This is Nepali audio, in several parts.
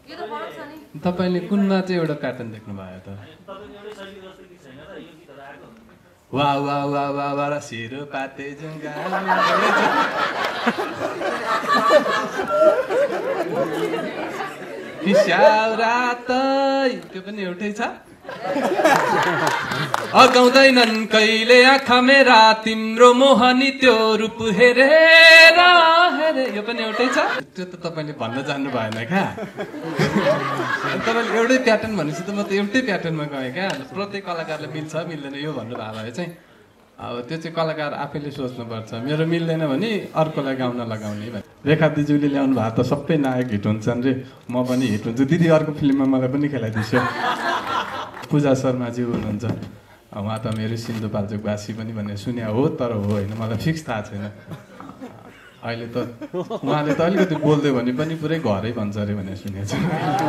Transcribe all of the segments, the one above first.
तपाईले कुनमा चाहिँ एउटा प्याटर्न देख्नु भयो त वा वा वा वा वा सिरो पाते जुङ्गा त्यो पनि एउटै छ अगाउँदैनन् कहिले आँखा मेरा तिम्रो मोहनी त्यो रूप हेरेर हेरे यो पनि एउटै छ त्यो त तपाईले भन्न जान्नु भएन क्या तपाईले एउटै प्याटर्न भनेपछि त म त एउटै प्याटर्नमा गएँ क्या प्रत्येक कलाकारले मिल्छ मिल्दैन यो भन्नुभयो भए चाहिँ अब त्यो चाहिँ कलाकार आफैले सोच्नुपर्छ मेरो मिल्दैन भने अर्कोलाई गाउन लगाउने रेखा दिजुले ल्याउनु भएको त सबै नायक हिट हुन्छन् रे म पनि हिट हुन्छु दिदी अर्को फिल्ममा मलाई पनि खेलाइदिन्छु पूजा शर्माज्यू हुनुहुन्छ उहाँ त मेरो सिन्धुपाल्चोकवासी पनि भन्ने सुने हो तर हो होइन मलाई फिक्स थाहा छैन अहिले त उहाँले त अलिकति बोल्दै भने पनि पुरै घरै भन्छ अरे भनेर सुनेको छु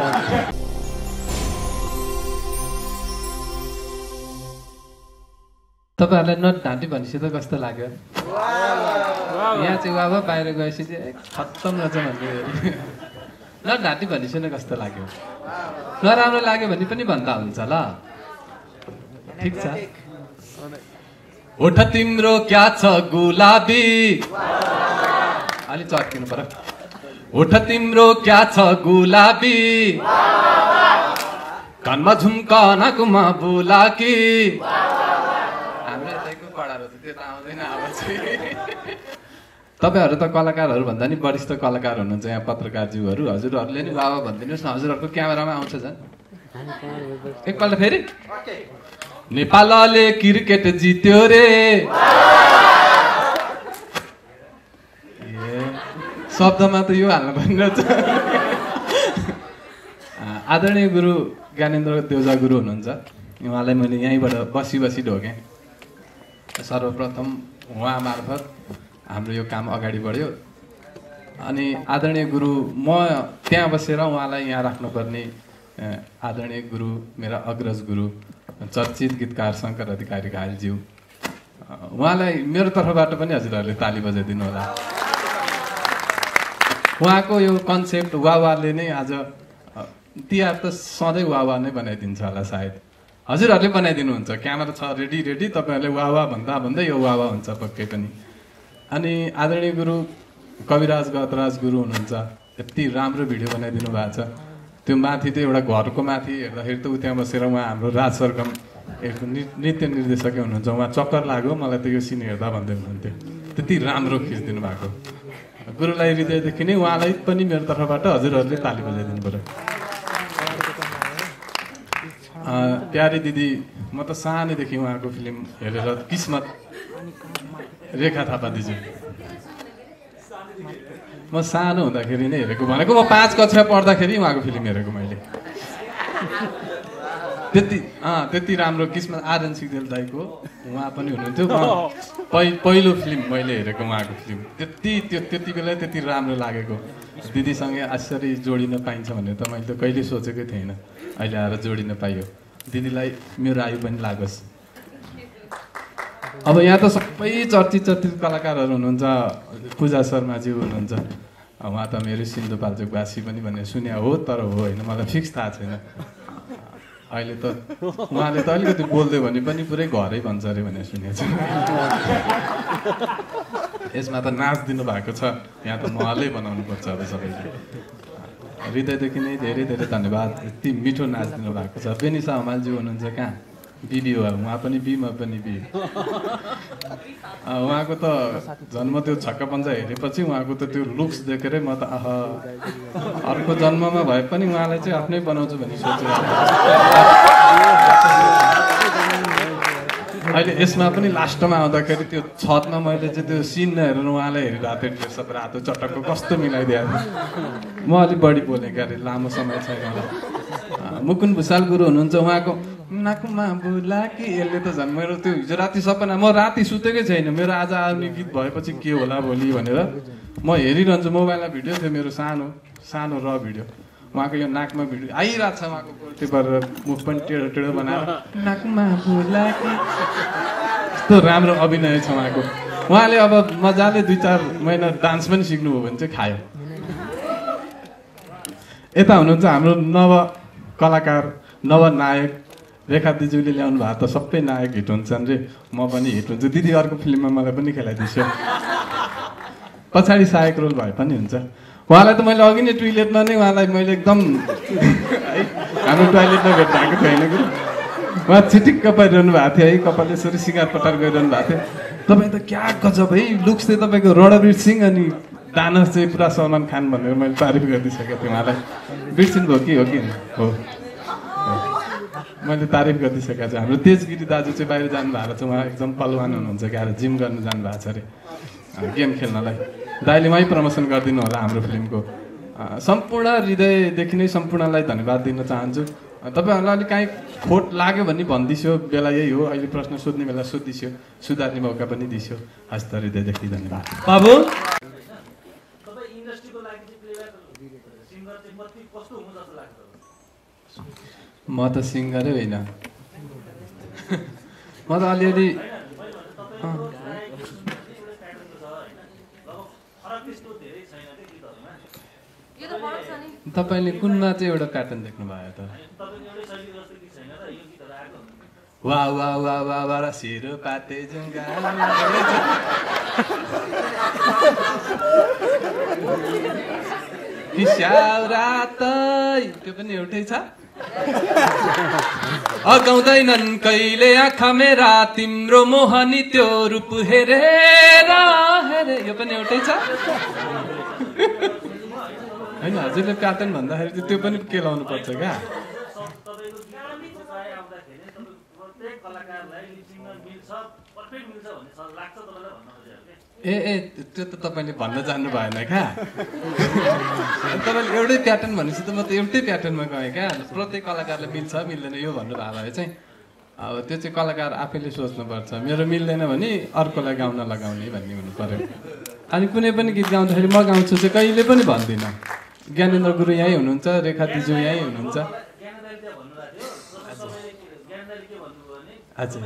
तपाईहरुलाई नट ढाँटी भनेपछि त कस्तो लाग्यो यहाँ चाहिँ वावा बाहिर गएपछि चाहिँ खत्तम रहेछ भन्ने नट ढाँटी भनेपछि नै कस्तो लाग्यो नराम्रो लाग्यो भने पनि भन्दा हुन्छ ल ठिक छ ओठ तिम्रो क्या छ गुलाबी अलि चर्किनु पर्यो ओठ तिम्रो क्या छ गुलाबी कानमा झुम्का नाकुमा बुलाकी हाम्रो यतैको कडारो त्यो त आउँदैन अब चाहिँ तपाईहरु त कलाकारहरु भन्दा नि वरिष्ठ कलाकार हुनुहुन्छ यहाँ पत्रकारज्यूहरु हजुरहरुले नि बाबा भन्दिनुस् न हजुरहरुको क्यामेरामा आउँछ झन् एकपल्ट फेरि नेपालले क्रिकेट जित्यो रे शब्दमा त यो हाल्नु पर्ने रहेछ आदरणीय गुरु ज्ञानेन्द्र देउजा गुरु हुनुहुन्छ उहाँलाई मैले यहीँबाट बसी बसी ढोकेँ सर्वप्रथम उहाँ मार्फत हाम्रो यो काम अगाडि बढ्यो अनि आदरणीय गुरु म त्यहाँ बसेर उहाँलाई यहाँ राख्नुपर्ने आदरणीय गुरु मेरा अग्रज गुरु चर्चित गीतकार शङ्कर अधिकारी घायलज्यू उहाँलाई मेरो तर्फबाट पनि हजुरहरूले ताली बजाइदिनु होला उहाँको यो कन्सेप्ट वावाले नै आज तिहार त सधैँ वावा नै बनाइदिन्छ होला सायद हजुरहरूले बनाइदिनुहुन्छ क्यामेरा छ रेडी रेडी तपाईँहरूले वावा भन्दा भन्दै यो वावा हुन्छ पक्कै पनि अनि आदरणीय गुरु कविराज गतराज गुरु हुनुहुन्छ यति राम्रो भिडियो बनाइदिनु भएको छ त्यो माथि त एउटा घरको माथि हेर्दाखेरि त त्यहाँ बसेर उहाँ हाम्रो राज सरगम एक नृत्य निर्देशकै हुनुहुन्छ उहाँ चक्कर लाग्यो मलाई त यो सिन हेर्दा भन्दै हुनुहुन्थ्यो त्यति राम्रो खिचिदिनु भएको गुरुलाई हृदयदेखि नै उहाँलाई पनि मेरो तर्फबाट हजुरहरूले ताली बजाइदिनु पर्यो प्यारी दिदी म त सानैदेखि उहाँको फिल्म हेरेर किस्मत रेखा थापा दिजु म सानो हुँदाखेरि नै हेरेको भनेको म 5 कक्षा पढ्दाखेरि उहाँको फिल्म हेरेको मैले त्यति राम्रो किस्मत आर्यन सिग्देल दाईको उहाँ पनि हुनुहुन्थ्यो पहिलो फिल्म मैले हेरेको उहाँको फिल्म त्यति बेला त्यति राम्रो लागेको दिदीसँगै आश्चर्य जोडिन पाइन्छ भनेर त मैले त कहिले सोचेकै थिएन अहिले आएर जोडिन पाइयो दिदीलाई मेरो आयु पनि लागोस् अब यहाँ त सबै चर्चित कलाकारहरू हुनुहुन्छ पूजा शर्माज्यू हुनुहुन्छ उहाँ त मेरो सिन्धुपाल्चोकवासी पनि भन्ने सुने हो तर हो होइन मलाई फिक्स थाहा छैन अहिले त उहाँले त अलिकति बोल्दै भने पनि पुरै घरै भन्छ अरे भनेर सुनेको छु यसमा त नाच दिनु भएको छ यहाँ त महलै बनाउनु पर्छ अब सबैले हृदयदेखि नै धेरै धेरै धन्यवाद यति मिठो नाच दिनु भएको छ बेनिसा हमालज्यू हुनुहुन्छ कहाँ बिबी हो उहाँ पनि बी म पनि बी उहाँको त जन्म त्यो छक्का पन्जा हेरेपछि उहाँको त त्यो लुक्स देखेरै म त अर्को जन्ममा भए पनि उहाँलाई चाहिँ आफ्नै बनाउँछु भन्ने सोचेको अहिले यसमा पनि लास्टमा आउँदाखेरि त्यो छतमा मैले चाहिँ त्यो सिन हेरेर उहाँलाई हेरिरहेको थिएँ ड्रेसअप रातो चटक्क कस्तो मिलाइदिएको म अलिक बढी बोलेँ क्यारे लामो समय छैन मुकुन्द भुषाल गुरु हुनुहुन्छ उहाँको नाकुमा बुलाकी यसले त झन् मेरो त्यो हिजो राति सपना म राति सुतेकै छैन मेरो आज आउने गीत भएपछि के होला भोलि भनेर म हेरिरहन्छु मोबाइलमा भिडियो थियो मेरो सानो र भिडियो उहाँको यो नाकमा भिडियो आइरहेको छ उहाँको कोल्टी गरेर मुख पनि टेढो टेढो बनाएर नाकुमा बुलाकी यस्तो राम्रो अभिनय छ उहाँको उहाँले अब मजाले 2-4 महिना डान्स पनि सिक्नुभयो भने चाहिँ खायो यता हुनुहुन्छ हाम्रो नव कलाकार नवनायक रेखा दिजुले ल्याउनु भएको त सबै नायक हिट हुन्छन् रे, म पनि हिट हुन्छु। दिदी अर्को फिल्ममा मलाई पनि खेलाइदिन्छु, पछाडि सहायक रोल भए पनि हुन्छ। उहाँलाई त मैले अघि नै टोइलेटमा नै उहाँलाई मैले एकदम है हाम्रो टोइलेटमा भेट भएको थियो होइन कि उहाँ छिटिक्क परिरहनु भएको थियो है, कपालले यसरी सिँगार पटार गरिरहनु भएको थियो। तपाईँ त क्या गजब है, लुक्स चाहिँ तपाईँको रणवीर सिंह अनि डान्स चाहिँ पुरा सलमान खान भनेर मैले तारिफ गरिदिइसकेको थिएँ उहाँलाई। बिर्सिनु भयो कि हो कि हो, मैले तारिफ गरिदिइसकेको छु। हाम्रो तेजगिरी दाजु चाहिँ बाहिर जानुभएको छ, उहाँ एकदम पलवान हुनुहुन्छ, गएर जिम गर्नु जानुभएको छ अरे गेम खेल्नलाई। दाइले उहीँ प्रमोसन गरिदिनु होला हाम्रो फिल्मको। सम्पूर्ण हृदयदेखि नै सम्पूर्णलाई धन्यवाद दिन चाहन्छु। तपाईँहरूलाई अलिक काहीँ खोट लाग्यो भने भनिदिस्यो, बेला यही हो, अहिले प्रश्न सोध्ने बेला सोधिस्यो, सुधार्ने मौका पनि दिस्यो। हस्त हृदयदेखि धन्यवाद। बाबु म त सिङ्गरै होइन, म त अलिअलि तपाईँले कुनमा चाहिँ एउटा प्याटर्न देख्नुभयो त? वा वा वा वा वा सिरो पाते जुङ्गा त्यो पनि एउटै छ। अगाउँदैनन् कहिले आँखा मेरा तिम्रो मोहनी त्यो रूप हेरेर हेरे, यो पनि एउटै छ होइन? हजुरले प्याटर्न भन्दाखेरि त्यो पनि केलाउनु पर्छ क्या? ए ए त्यो त तपाईँले भन्न जान्नु भएन क्या? तपाईँले एउटै प्याटर्न भनेपछि त म त एउटै प्याटर्नमा गएँ क्या? प्रत्येक कलाकारले मिल्छ मिल्दैन यो भन्नुभयो भए चाहिँ अब त्यो चाहिँ कलाकार आफैले सोच्नुपर्छ। मेरो मिल्दैन भने अर्कोलाई गाउन लगाउने भन्ने हुनु पर्यो। अनि कुनै पनि गीत गाउँदाखेरि म गाउँछु चाहिँ कहिले पनि भन्दिनँ। ज्ञानेन्द्र गुरु यहीँ हुनुहुन्छ, रेखा दिजु यहीँ हुनुहुन्छ। हजुर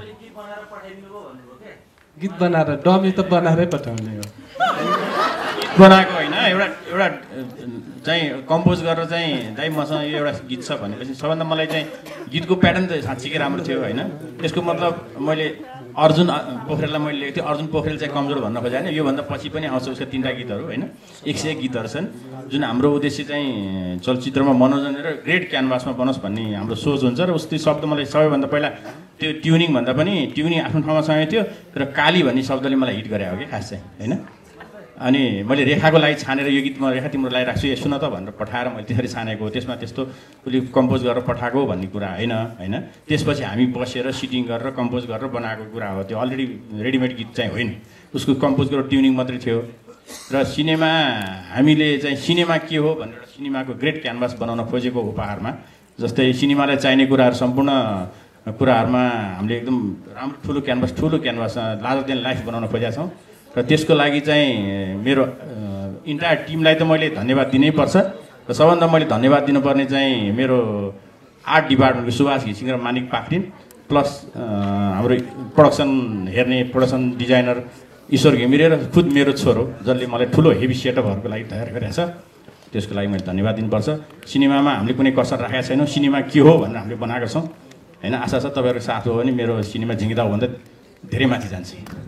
गीत बनाएर डमी त बनाएरै पठाउने हो, बनाएको होइन। एउटा एउटा चाहिँ कम्पोज गरेर चाहिँ दाइ मसँग यो एउटा गीत छ भनेपछि सबभन्दा मलाई चाहिँ गीतको प्याटर्न त साँच्चीकै राम्रो थियो होइन। त्यसको मतलब मैले अर्जुन पोखरेललाई मैले लेखेको थिएँ, अर्जुन पोखरेल चाहिँ कमजोर भन्न खोजेँ होइन। योभन्दा पछि पनि आउँछ उसका 3टा गीतहरू होइन, 101 गीतहरू छन्। जुन हाम्रो उद्देश्य चाहिँ चलचित्रमा मनोरञ्जन र ग्रेट क्यानभासमा बनोस् भन्ने हाम्रो सोच हुन्छ। र उस त्यो शब्द मलाई सबैभन्दा पहिला त्यो ट्युनिङ भन्दा पनि ट्युनिङ आफ्नो ठाउँमा सँगै थियो, तर काली भन्ने शब्दले मलाई हिट गरे हो कि खास चाहिँ होइन। अनि मैले रेखाको लागि छानेर यो गीत म रेखा तिम्रो लागि राख्छु, यो सुन त भनेर पठाएर मैले त्यसरी छानेको, त्यसमा त्यस्तो उसले कम्पोज गरेर पठाएको भन्ने कुरा होइन होइन। त्यसपछि हामी बसेर सिटिङ गरेर कम्पोज गरेर बनाएको कुरा हो, त्यो अलरेडी रेडिमेड गीत चाहिँ होइन, उसको कम्पोज गरेर ट्युनिङ मात्रै थियो। र सिनेमा हामीले चाहिँ सिनेमा के हो भनेर सिनेमाको ग्रेट क्यानभास बनाउन खोजेको उपहारमा, जस्तै सिनेमालाई चाहिने कुराहरू सम्पूर्ण कुराहरूमा हामीले एकदम राम्रो ठुलो क्यानभास लार्जर देन लाइफ बनाउन खोजेका छौँ। र त्यसको लागि चाहिँ मेरो इन्टायर टिमलाई त मैले धन्यवाद दिनै पर्छ। र सबभन्दा मैले धन्यवाद दिनुपर्ने चाहिँ मेरो आर्ट डिपार्टमेन्टको सुभाष घिसिङ र मानिक पाखरिन, प्लस हाम्रो प्रोडक्सन हेर्ने प्रोडक्सन डिजाइनर ईश्वर घिमिरे र खुद मेरो छोरो जसले मलाई ठुलो हेभी सेटअपहरूको लागि तयार गरेको छ, त्यसको लागि मैले धन्यवाद दिनुपर्छ। सिनेमामा हामीले कुनै कसर राखेका छैनौँ, सिनेमा के हो भनेर हामीले बनाएको छौँ होइन। आशा छ तपाईँहरूको साथ हो भने मेरो सिनेमा झिङ्गिदा हो भन्दा धेरै माथि जान्छ।